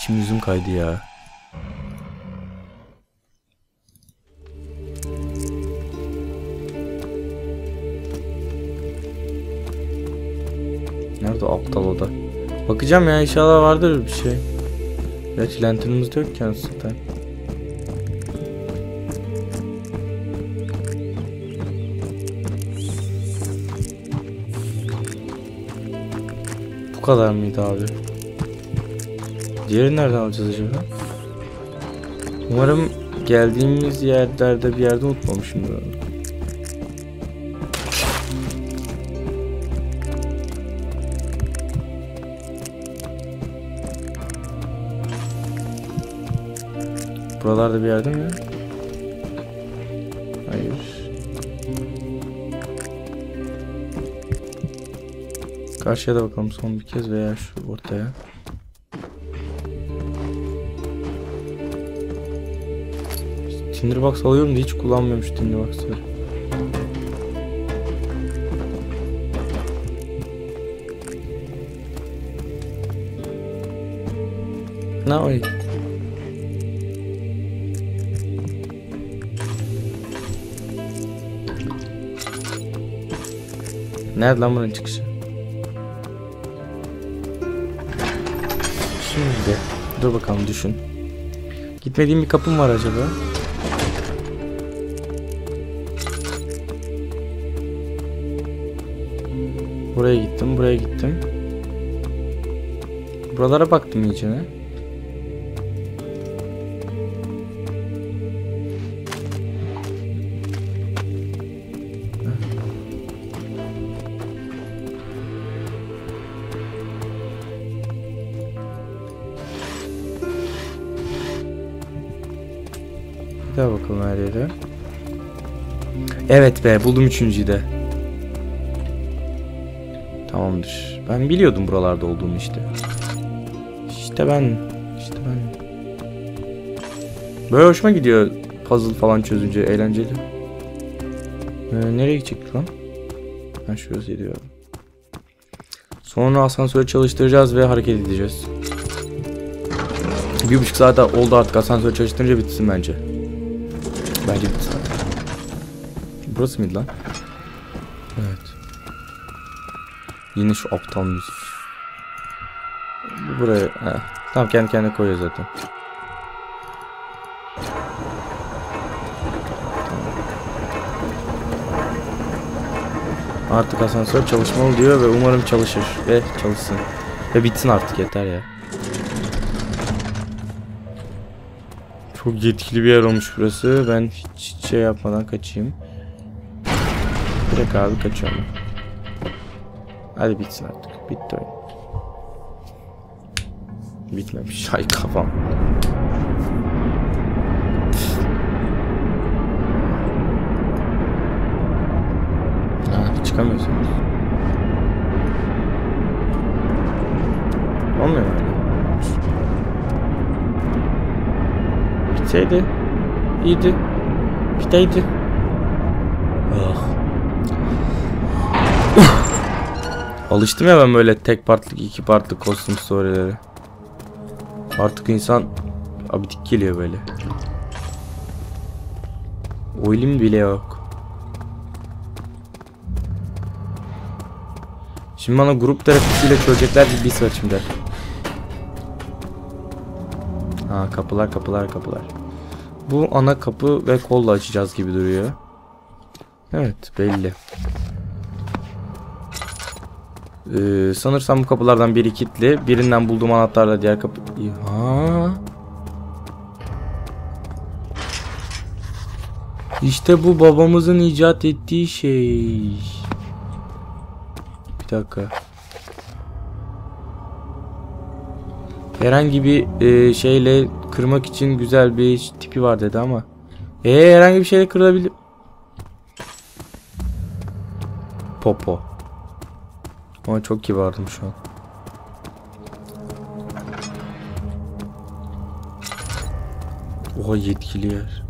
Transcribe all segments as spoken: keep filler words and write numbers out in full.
İçim yüzüm kaydı ya. Nerede aptal oda? Bakacağım ya, inşallah vardır bir şey. Gerçi lanternımız da yok ki aslında. Bu kadar mıydı abi? Diğerini nereden alacağız acaba? Umarım geldiğimiz yerlerde bir yerde unutmamışımdır onu. Buralarda bir yerde mi? Hayır. Karşıya da bakalım son bir kez veya şu ortaya. Tinderbox alıyorum da hiç kullanmıyorum şu Tinderbox'ları. Ne o? Nerede lan bunun çıkışı? Şimdi dur bakalım, düşün. Gitmediğim bir kapım var acaba? Buraya gittim, buraya gittim. Buralara baktım iyicene. Bir daha bakalım her yere. Evet be, buldum üçüncüyü de. Tamamdır. Ben biliyordum buralarda olduğunu işte. İşte ben. İşte ben. Böyle hoşuma gidiyor puzzle falan çözünce, eğlenceli. Ee, nereye gidecektik lan? Ben şurası gidiyorum. Sonra asansörü çalıştıracağız ve hareket edeceğiz. Bir buçuk saat oldu artık, asansörü çalıştırınca bitsin bence. Bence bitsin artık. Burası mıydı lan? Evet. Yine şu aptal müzik. Buraya. Heh. Tamam, kendi kendine koyuyor zaten. Artık asansör çalışmalı diyor ve umarım çalışır ve çalışsın. Ve bitsin artık, yeter ya. Çok yetkili bir yer olmuş burası. Ben hiç şey yapmadan kaçayım. Direkt abi kaçıyorum. Hadi bitsin artık. Bitti oyun. Bitmemiş. Ay kafam. Ha, çıkamıyorsunuz. Olmuyor mu öyle? Bitseydi. İyiydi. Biteydi. Ah. Alıştım ya ben böyle tek partlık, iki partlık kostüm story'lere. Artık insan abidik geliyor böyle. Oilim bile yok. Şimdi bana grup terapisiyle çözecekler bir his var şimdi. Ha, kapılar kapılar kapılar. Bu ana kapı ve kolla açacağız gibi duruyor. Evet, belli. Ee, sanırsam bu kapılardan biri kilitli. Birinden bulduğum anahtarla diğer kapı... Ha. İşte bu babamızın icat ettiği şey. Bir dakika. Herhangi bir e, şeyle kırmak için güzel bir tipi var dedi ama. Eee herhangi bir şeyle kırılabilir. Popo. Ama çok kibardım şu an. Oha, yetkili yer.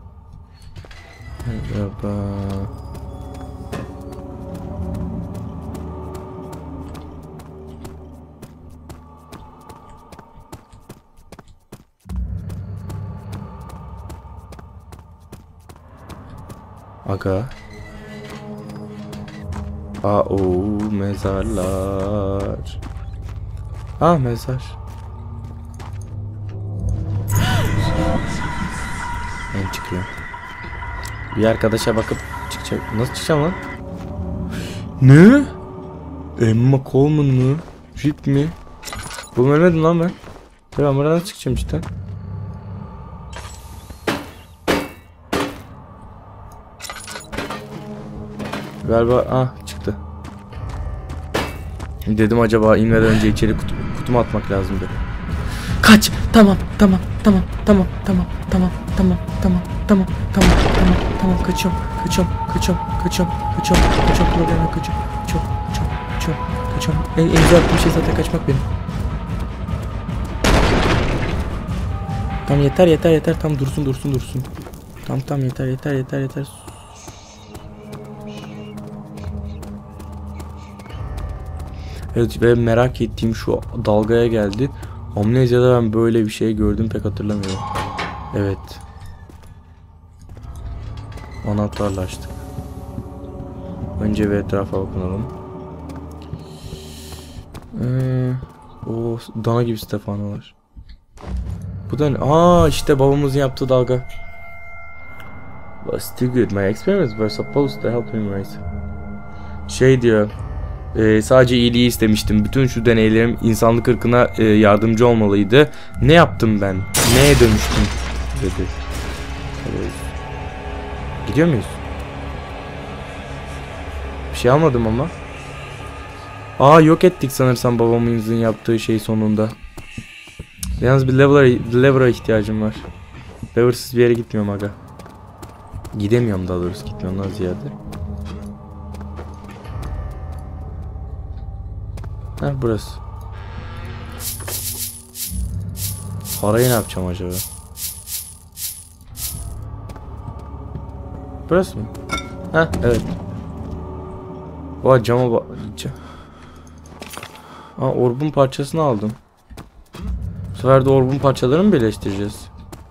Merhaba. Aga. Aa o mezarlar. Ah mezar. Ben çıkıyorum. Bir arkadaşa bakıp çıkacak. Nasıl çıkacağım lan? Ne? Emma Coleman mı? Rip mi? Bunu ölmedim lan ben. Tamam buradan çıkacağım işte. Galiba ah çıktı. Dedim acaba inmeden önce içeri kutu, kutumu atmak lazım dedi. Kaç! Tamam, tamam, tamam, tamam, tamam, tamam, tamam, tamam, tamam, tamam, tamam, tamam, kaçıyorum, kaçıyorum, kaçıyorum, kaçıyorum, kaçıyorum, kaçıyorum, problemden kaçıyorum, kaçıyorum, kaçıyorum, kaçıyorum, kaçıyorum. En, en güzel yaptığım şey zaten kaçmak benim. Tamam yeter yeter yeter, tam dursun dursun dursun. Tamam tamam yeter yeter yeter yeter. Evet ve merak ettiğim şu dalgaya geldi. Amnezya'da ben böyle bir şey gördüm pek hatırlamıyorum. Evet. Anahtarla açtık. Önce bir etrafa bakalım. Ee, o dana gibi Stefano'lar. Bu da ne? Aa işte babamızın yaptığı dalga. Was too good. My experiments were supposed to help him raise. Şey diyor. E, sadece iyiliği istemiştim. Bütün şu deneylerim insanlık ırkına e, yardımcı olmalıydı. Ne yaptım ben? Neye dönüştüm? Dedi. Evet. Gidiyor muyuz? Bir şey almadım ama. Aa yok ettik sanırsam babamızın yaptığı şey sonunda. Yalnız bir lever'a, lever'a ihtiyacım var. Lever'sız bir yere gitmiyorum aga. Gidemiyorum daha doğrusu, gitmiyorum ziyade. Ha burası. Parayı ne yapacağım acaba? Burası mı? Ha evet. Vay cama bak. Aa orbun parçasını aldım. Bu sefer de orbun parçalarını mı birleştireceğiz?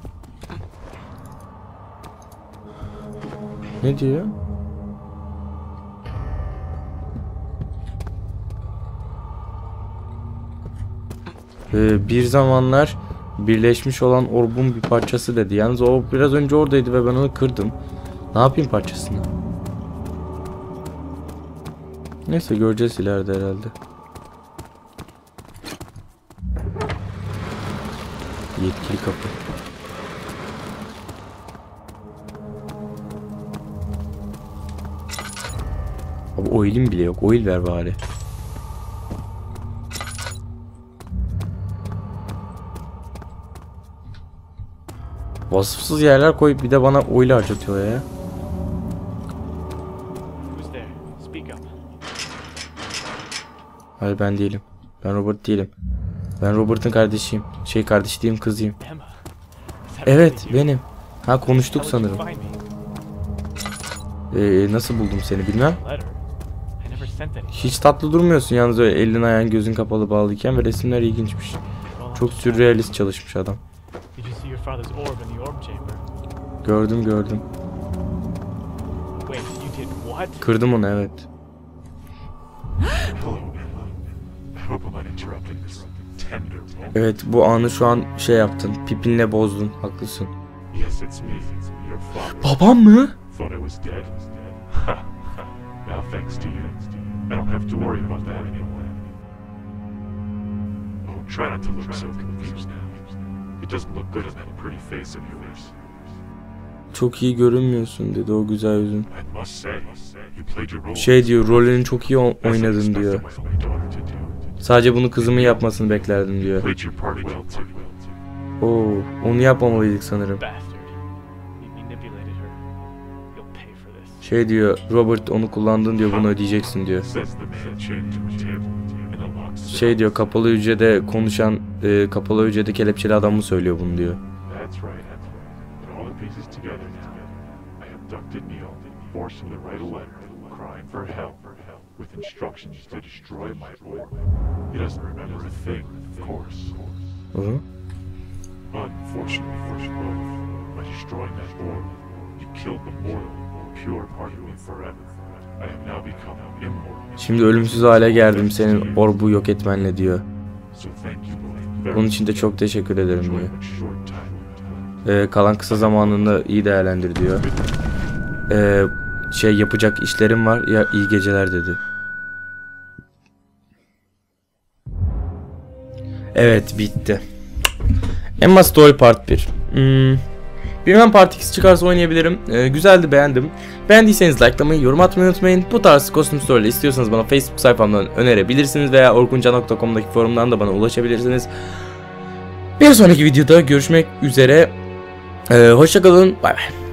Ne diyor? Ee, bir zamanlar birleşmiş olan orbun bir parçası dedi. Yalnız o biraz önce oradaydı ve ben onu kırdım. Ne yapayım parçasını? Neyse göreceğiz ileride herhalde. Yetkili kapı. Abi oil'im bile yok. Oil ver bari. Vasıfsız yerler koyup bir de bana oil harcatıyor ya. Hayır ben değilim. Ben Robert değilim. Ben Robert'ın kardeşiyim. Şey kardeş diyeyim, kızıyım. Evet benim. Ha konuştuk sanırım. Ee, nasıl buldum seni bilmem. Hiç tatlı durmuyorsun yalnız öyle elin ayağın gözün kapalı bağlıyken ve resimler ilginçmiş. Çok sürrealist çalışmış adam. Gördüm gördüm. Kırdım onu evet. Evet bu anı şu an şey yaptın. Pipinle bozdun. Haklısın. Babam mı? Çok iyi görünmüyorsun dedi o güzel yüzün. Şey diyor, rolünü çok iyi oynadın diyor. Sadece bunu kızımın yapmasını beklerdim diyor. Oo, onu yapmamalıydık sanırım. Şey diyor, Robert onu kullandın diyor, bunu ödeyeceksin diyor. Şey diyor, kapalı hücrede konuşan, e, kapalı hücrede kelepçeli adam mı söylüyor bunu diyor. With instructions to destroy my orb. He doesn't remember a thing, of course. Uh-huh. Unfortunately for us both, by destroying that orb, you killed the mortal who Şimdi ölümsüz hale geldim senin orbu yok etmenle diyor. Bunun için de çok teşekkür ederim diyor. Ee, kalan kısa zamanını iyi değerlendir diyor. Ee, şey yapacak işlerim var ya, iyi geceler dedi. Evet, bitti. Emma Story Part bir. Hmm. Bilmem Part iki çıkarsa oynayabilirim. Ee, güzeldi, beğendim. Beğendiyseniz likelamayı, yorum atmayı unutmayın. Bu tarz kostüm story'leri istiyorsanız bana Facebook sayfamdan önerebilirsiniz veya orkunca nokta com'daki forumdan da bana ulaşabilirsiniz. Bir sonraki videoda görüşmek üzere. Ee, hoşça kalın. Bay bay.